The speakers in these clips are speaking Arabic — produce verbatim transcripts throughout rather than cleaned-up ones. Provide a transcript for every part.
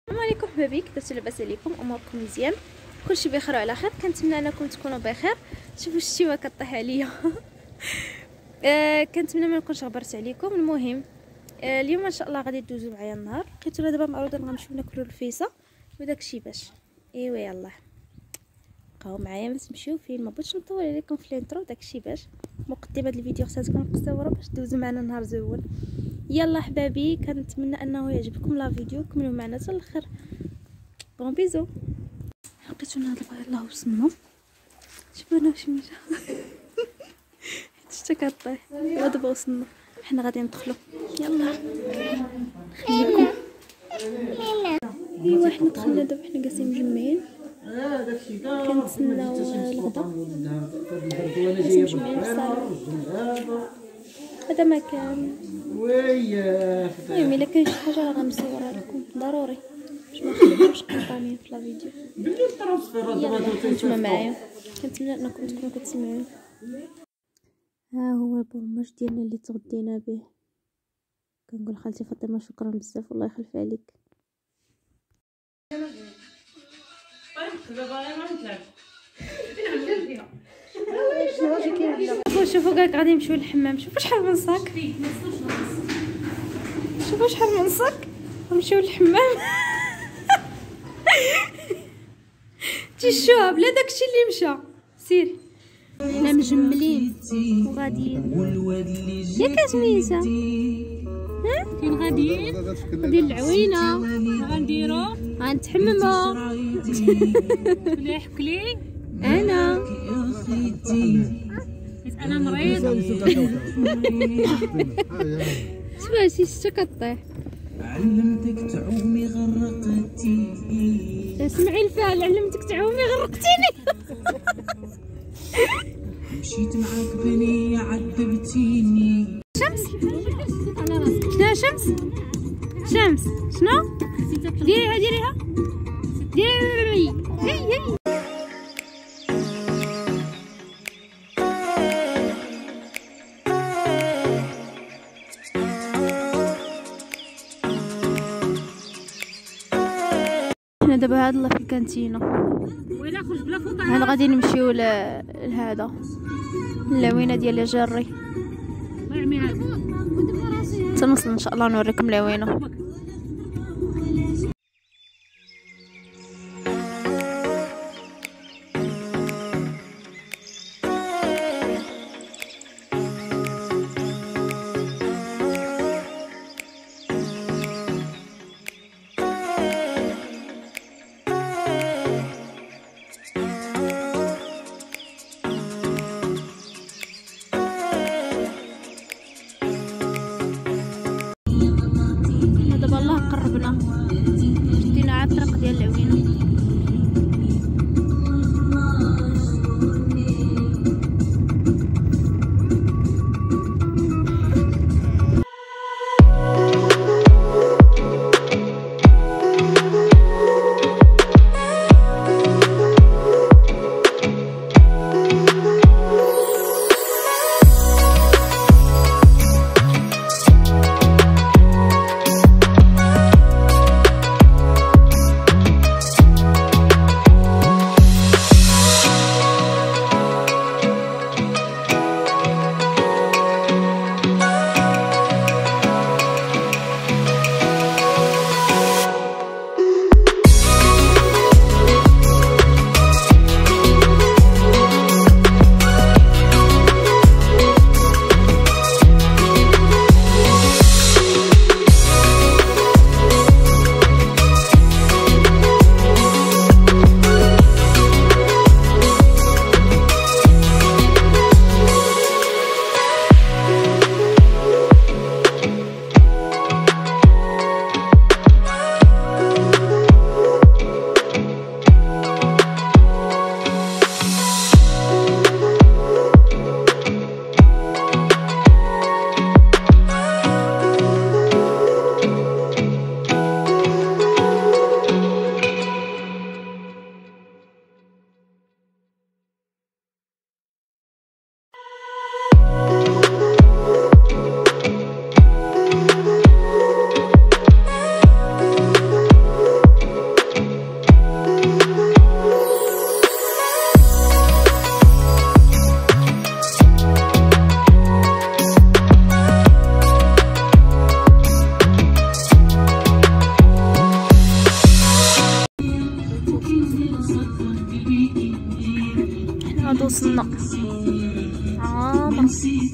السلام عليكم حبايبي، كيفاش لاباس عليكم؟ اموركم مزيان؟ كلشي بخير وعلى خير. كنتمنى انكم تكونوا بخير. شوفوا الشتيوه كطيح عليا. آه كنتمنى ما نكونش غبرت عليكم. المهم آه اليوم ان شاء الله غادي دوزو معايا النهار. لقيتو دابا معروضين غنمشيو ناكلو الفيسه وداكشي باش ايوا يلاه بقاو معايا ما تمشيو فين. ما بغيتش نطول عليكم في الانترو داكشي باش مقدمه هذا الفيديو خصها تكون قصيره باش دوزو معنا نهار زوين. يلا حبابي، كنتمنى انه يعجبكم لا فيديو، كملوا معنا حتى الاخر. بون بيزو. لقيتو هنا دابا يلاه وصلنا. شوفوا انا واش مشى. حيت شتا كطيح ودابا وصلنا. حنا غادي ندخلو. يلا نخليكم. ايوا حنا دخلنا دابا، حنا جالسين مجمعين كنتسناو الغدا. جالسين مجمعين في الصالون. هذا مكان. المهم الا كاين شي حاجه راه غنصورها لكم ضروري باش ما نخليكمش قطامين في لا فيديو. يلا نتوما معايا، كنتمنى انكم تكونوا كتسمعون. ها هو البرماج ديالنا اللي تغدينا به. كنقول خالتي فاطمه شكرا بزاف، الله يخلف عليك. شوفوا شوفوا قالك غادي نمشيو للحمام. شوفوا شحال من صاك، شوفوا شحال من صاك. نمشيو للحمام. تيشوها بلا داكشي اللي مشى. سيري حنا مجملين وغاديين. ياك اسميتها ها فين غاديين؟ غاديين للعوينه. غنديرو غنتحممو. مليح كلي. انا انا مريض. شوفي شي شتا كطيح. علمتك تعومي غرقتي. اسمعي الفعل، علمتك تعومي غرقتيني. مشيت معاك بني عذبتيني. شمس شنو شمس شمس شنو ديريها ديريها ديري هي هي. حنا دابا هاد الله في الكانتينه. وين خرج بلا فطور. حنا غادي نمشيو لهذا العوينه ديال جاري. الله يعمي هذا تنوصل ان شاء الله نوريكم العوينه. قربنا شدينا على الطريق ديال العوينه. عند وصلنا عامر.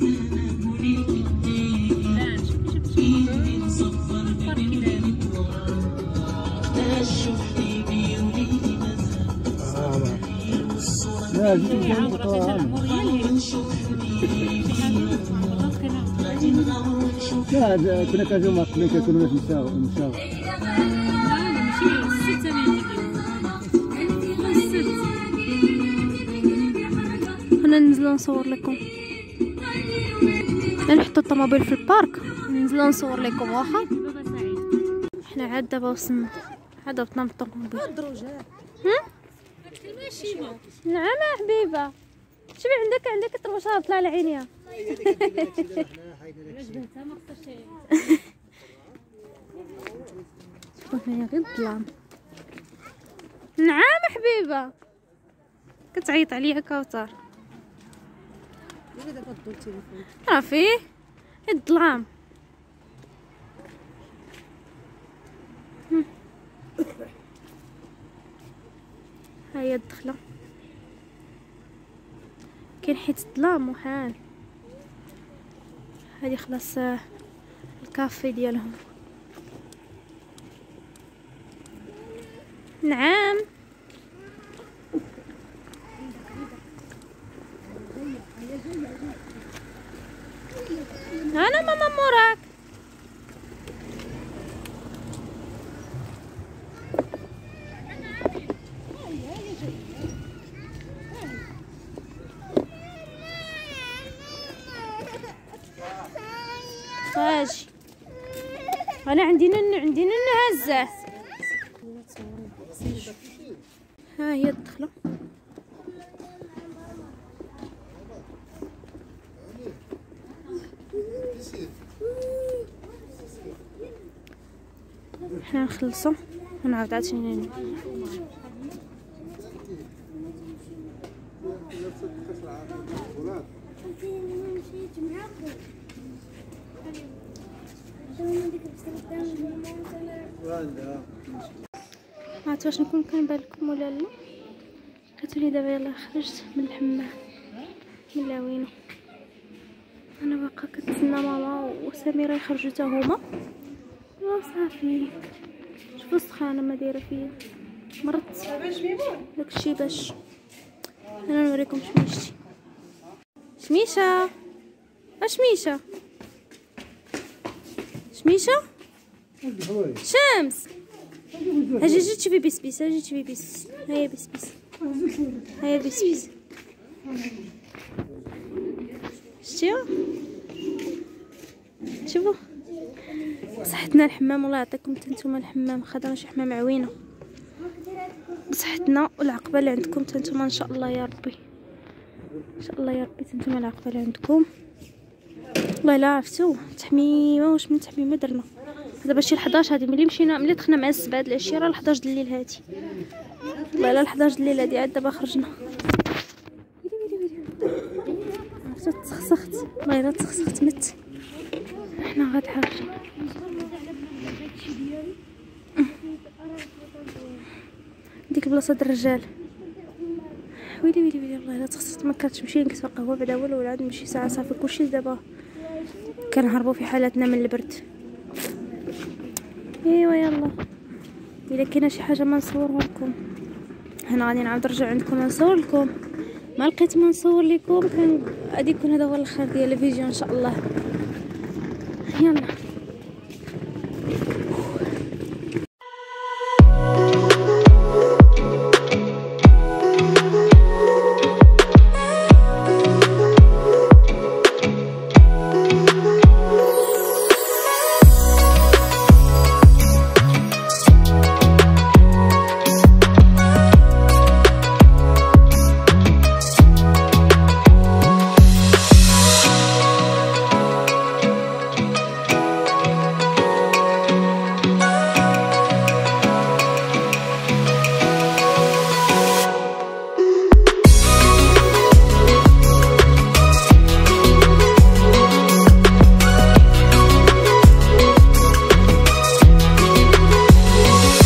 لا لا كنا كنجيو مع قبل كنكونوا نمشاو نمشاو انا ننزلو نصور لكم. نحطو الطوموبيل في البارك ننزلو نصور لكم واخا. احنا عاد دابا وصلنا عاد هبطنا من الطوموبيل. نعم حبيبه شوفي عندك عندك الطربوشه طلع على عينيها. شوفوا هنايا غير الظلام. نعم حبيبه كتعيط عليا كوثر. راه فيه الظلام. ها هي الدخله كاين حيت الظلام وحال. هذه خلاص الكافي ديالهم. نعم انا ماما موراك. اجي انا عندي نن عندي نن هزه. ها هي الدخله. حنا نخلصو ونعاود عاوتاني. ما عرفت واش نكون كنبان لكم ولا لا. قلتولي دابا يلاه خرجت من الحمام من لاوينو. انا باقا كنتسنى ماما وسميره يخرجوا حتى هما وصافي. شوفوا السخانه ما دايره فيا مرضت داكشي باش انا نوريكم شميشتي. شميشه اشميشه شميشه شمس اجي اجي تشوفي بيس بيس. اجي تشوفي بيس. هيا بيس بيس. هيا بيس بيس. شتيها شوفوا بصحتنا الحمام. الله يعطيكم حتى نتوما الحمام خدنا شي حمام عوينه بصحتنا. والعقبه اللي عندكم حتى نتوما ان شاء الله يا ربي. ان شاء الله يا ربي حتى نتوما العقبه اللي عندكم. والله الا عرفتو تحميمه واش من تحميمه درنا دابا شي حداش. هادي ملي مشينا ملي دخلنا مع السبعة د العشيه راه حداش د الليل. هادي والله الا حداش د الليل. هادي عاد دابا خرجنا. عرفتو تسخسخت والله الا تسخسخت مت. حنا غاد حاجه ديك بلاصه د الرجال. ويلي ويلي ويلي والله الا تخسرت. ما كانتش نمشي نكسب قهوه بعدا والو ولا عاد نمشي ساعه صافي كلشي دابا كنهربوا في حالتنا من البرد. ايوا يلا الا كاينه شي حاجه ما نصورها لكم. هنا غادي نعاود نرجع عندكم نصور لكم. ما لقيت ما نصور لكم كان غادي يكون هذا هو الاخر ديال الفيديو ان شاء الله. يلا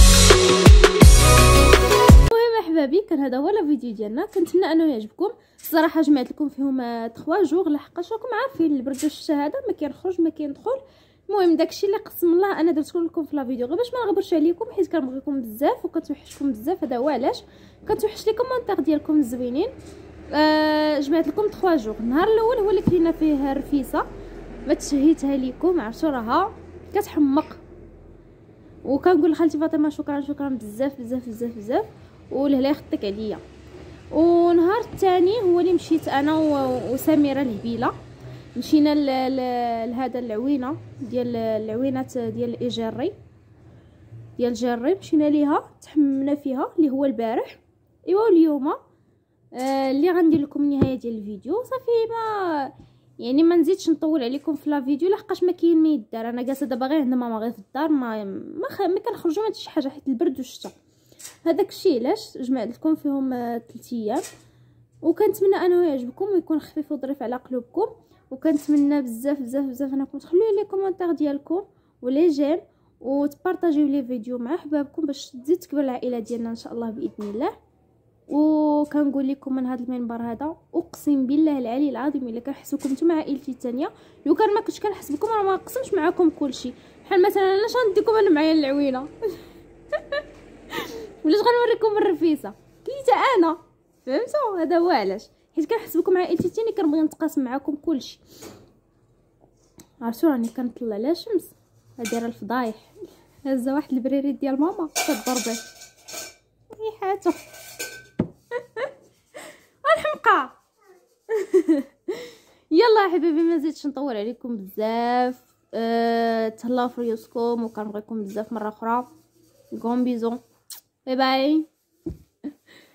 كان هذا هو الفيديو ديالنا. كنتمنى انه يعجبكم. الصراحه جمعت لكم فيهم ثلاثة جوغ لحقاش راكم عارفين البرد والشتا هذا ما كينخرج ما كيندخل. المهم داكشي اللي قسم الله انا درت لكم في لا فيديو غير باش ما نغبرش عليكم حيت كنبغيكم بزاف وكتوحشكم بزاف. هذا هو علاش كتوحش لي كومونتير ديالكم الزوينين. آه جمعت لكم ثلاثة جوغ. النهار الاول هو اللي كلينا فيه الرفيسه ما تشهيتها لكم عرفتوا راها كتحمق وكنقول لخالتي فاطمه شكرا شكرا بزاف بزاف بزاف بزاف ولهلا يخطيك عليا. ونهار الثاني هو اللي مشيت انا وسميره الهبيله مشينا لهذا العوينه ديال العوينات ديال الايجاري ديال جاري مشينا ليها تحممنا فيها اللي هو البارح. ايوا اليوم آه اللي غندير لكم النهايه ديال الفيديو صافي ما يعني ما نزيدش نطول عليكم في لا فيديو لحقاش ما كاين ما يدار. انا جالسه دابا غير عند ماما غير في الدار ما ما, خ... ما كنخرجوا ما شي حاجه حيت البرد والشتا. هذاك الشيء علاش جمعت لكم فيهم ثلاث ايام وكنتمنى انه يعجبكم ويكون خفيف وظريف على قلوبكم. وكنتمنى بزاف بزاف بزاف انكم تخليو لي كومونتير ديالكم ولي جيم وتبارطاجيو لي فيديو مع احبابكم باش تزيد تكبر العائله ديالنا ان شاء الله باذن الله. وكنقول لكم من هذا المنبر هذا اقسم بالله العلي العظيم الا كنحسبكم نتوما عائلتي الثانيه لو كان ما كنتش كنحس بكم راه ما نقسمش معاكم كلشي. بحال مثلا انا اش غنديكم انا معايا العوينه ولاش غنوريكم الرفيسه كليتها انا فهمتوا. هذا هو علاش حيت كنحس بكم عائلتي الثانيه كنبغي نتقاسم معاكم كلشي. عرفتوا راني كنطلع على الشمس دايره الفضايح هازه واحد البريري ديال ماما كضربه ريحاته الحمقى يلا حبيبي ما زيدش نطول عليكم بزاف. أه... تهلاو في ريوسكم وكنبغيكم بزاف مره اخرى. كون بيزون باي باي.